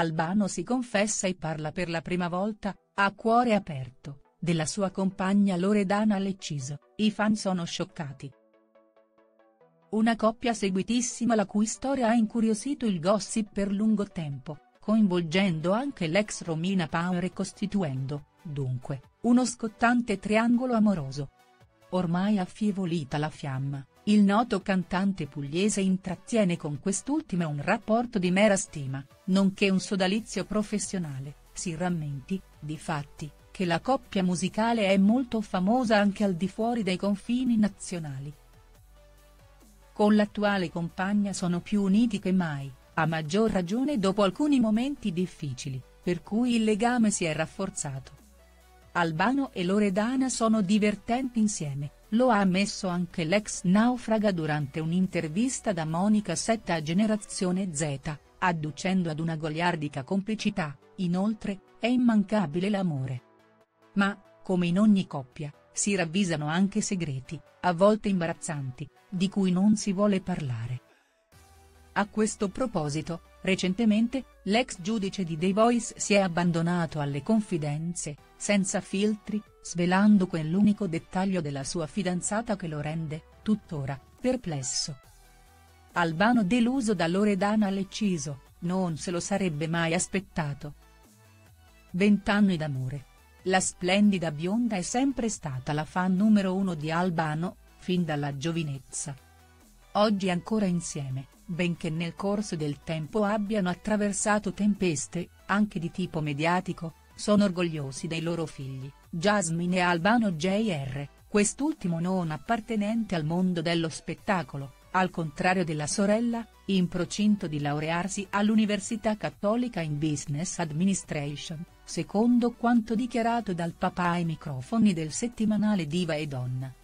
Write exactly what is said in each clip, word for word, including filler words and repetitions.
Albano si confessa e parla per la prima volta, a cuore aperto, della sua compagna Loredana Lecciso. I fan sono scioccati. Una coppia seguitissima la cui storia ha incuriosito il gossip per lungo tempo, coinvolgendo anche l'ex Romina Power e costituendo, dunque, uno scottante triangolo amoroso. Ormai affievolita la fiamma, il noto cantante pugliese intrattiene con quest'ultima un rapporto di mera stima, nonché un sodalizio professionale. Si rammenti, difatti, che la coppia musicale è molto famosa anche al di fuori dei confini nazionali. Con l'attuale compagna sono più uniti che mai, a maggior ragione dopo alcuni momenti difficili, per cui il legame si è rafforzato. Albano e Loredana sono divertenti insieme, lo ha ammesso anche l'ex naufraga durante un'intervista da Monica Setta a Generazione Z, adducendo ad una goliardica complicità. Inoltre, è immancabile l'amore. Ma, come in ogni coppia, si ravvisano anche segreti, a volte imbarazzanti, di cui non si vuole parlare. A questo proposito, recentemente, l'ex giudice di The Voice si è abbandonato alle confidenze, senza filtri, svelando quell'unico dettaglio della sua fidanzata che lo rende, tuttora, perplesso. Albano deluso da Loredana Lecciso, non se lo sarebbe mai aspettato. Vent'anni d'amore. La splendida bionda è sempre stata la fan numero uno di Albano, fin dalla giovinezza. Oggi ancora insieme, benché nel corso del tempo abbiano attraversato tempeste, anche di tipo mediatico, sono orgogliosi dei loro figli, Jasmine e Albano J R, quest'ultimo non appartenente al mondo dello spettacolo, al contrario della sorella, in procinto di laurearsi all'Università Cattolica in Business Administration, secondo quanto dichiarato dal papà ai microfoni del settimanale Diva e Donna.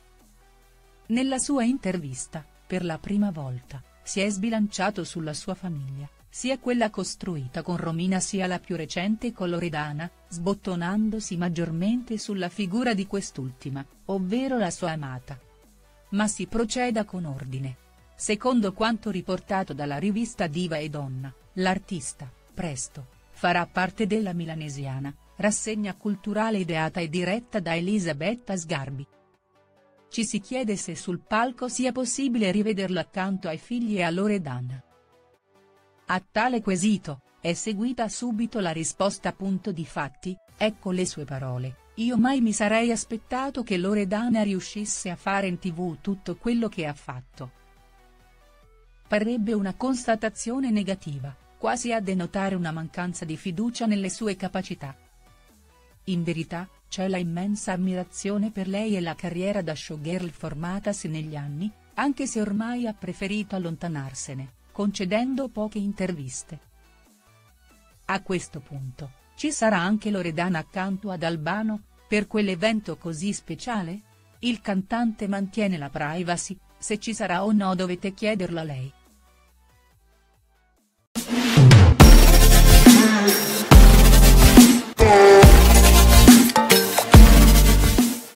Nella sua intervista, per la prima volta, si è sbilanciato sulla sua famiglia, sia quella costruita con Romina sia la più recente con Loredana, sbottonandosi maggiormente sulla figura di quest'ultima, ovvero la sua amata. Ma si proceda con ordine. Secondo quanto riportato dalla rivista Diva e Donna, l'artista, presto, farà parte della Milanesiana, rassegna culturale ideata e diretta da Elisabetta Sgarbi. Ci si chiede se sul palco sia possibile rivederlo accanto ai figli e a Loredana. A tale quesito, è seguita subito la risposta. Difatti, ecco le sue parole: io mai mi sarei aspettato che Loredana riuscisse a fare in tv tutto quello che ha fatto. Parrebbe una constatazione negativa, quasi a denotare una mancanza di fiducia nelle sue capacità. In verità, c'è la immensa ammirazione per lei e la carriera da showgirl formatasi negli anni, anche se ormai ha preferito allontanarsene, concedendo poche interviste. A questo punto, ci sarà anche Loredana accanto ad Albano, per quell'evento così speciale? Il cantante mantiene la privacy, se ci sarà o no dovete chiederlo a lei.